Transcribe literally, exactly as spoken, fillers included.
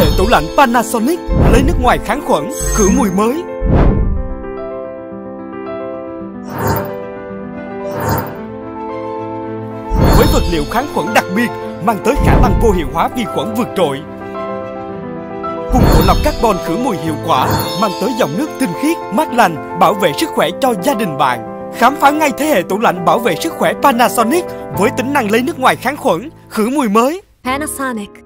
hệ tủ lạnh Panasonic lấy nước ngoài kháng khuẩn, khử mùi mới. Với vật liệu kháng khuẩn đặc biệt mang tới khả năng vô hiệu hóa vi khuẩn vượt trội. Cùng bộ lọc carbon khử mùi hiệu quả mang tới dòng nước tinh khiết, mát lành, bảo vệ sức khỏe cho gia đình bạn. Khám phá ngay thế hệ tủ lạnh bảo vệ sức khỏe Panasonic với tính năng lấy nước ngoài kháng khuẩn, khử mùi mới. Panasonic.